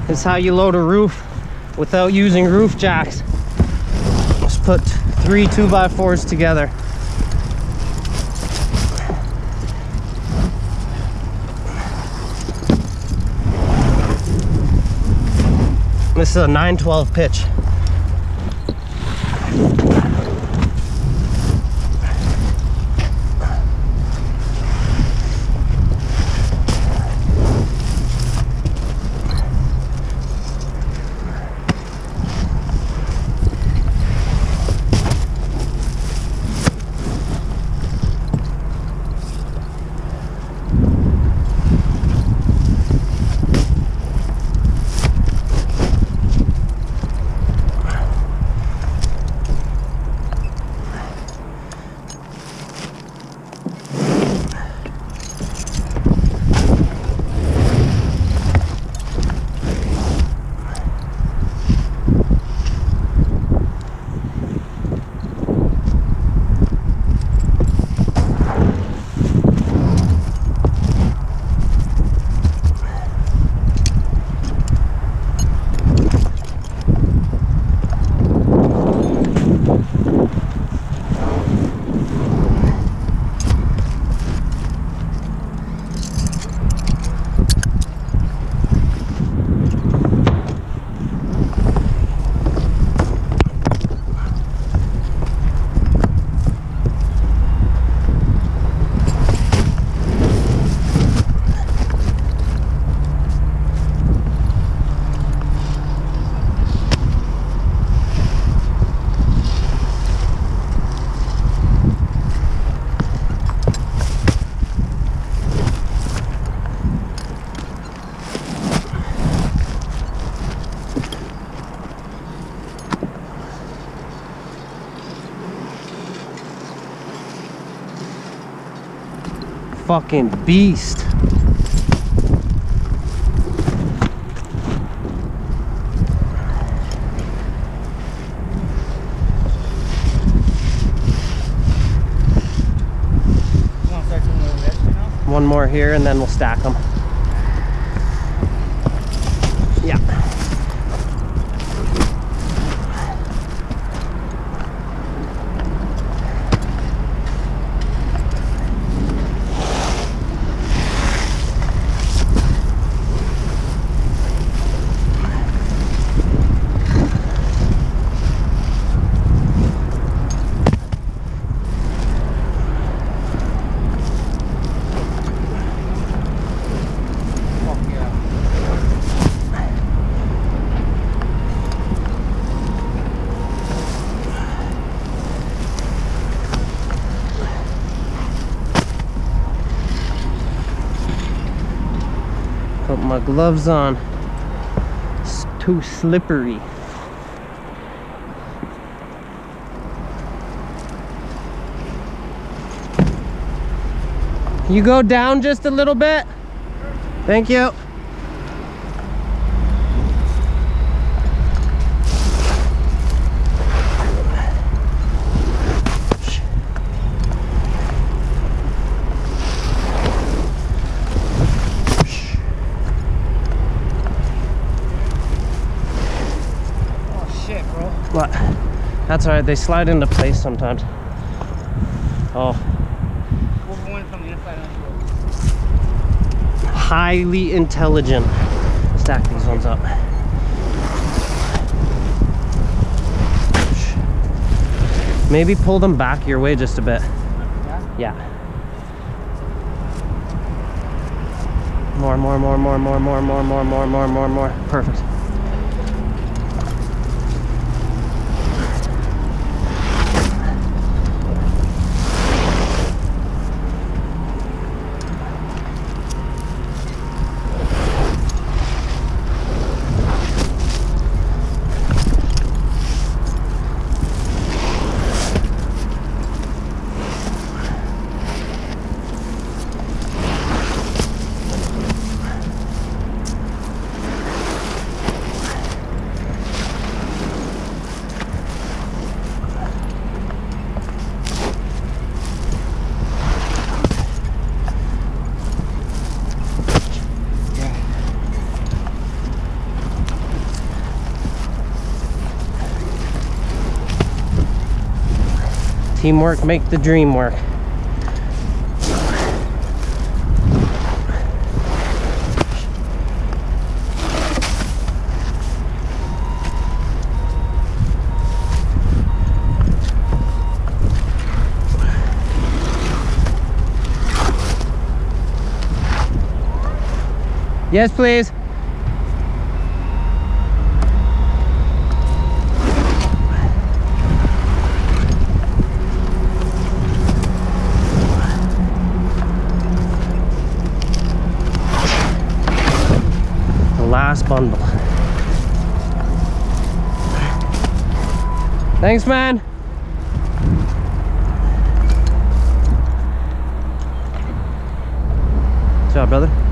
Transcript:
is how you load a roof without using roof jacks. Just put 3 2x4s together. This is a 912 pitch. Fucking beast. One more here and then we'll stack them. Yeah. Put my gloves on. It's too slippery. You go down just a little bit? Thank you. What? That's alright, they slide into place sometimes. Oh. We're going from the inside out. Highly intelligent. Stack these ones up. Maybe pull them back your way just a bit. Yeah. More. Perfect. Teamwork make the dream work. Yes, please. The last bundle. Thanks, man. Good job, brother.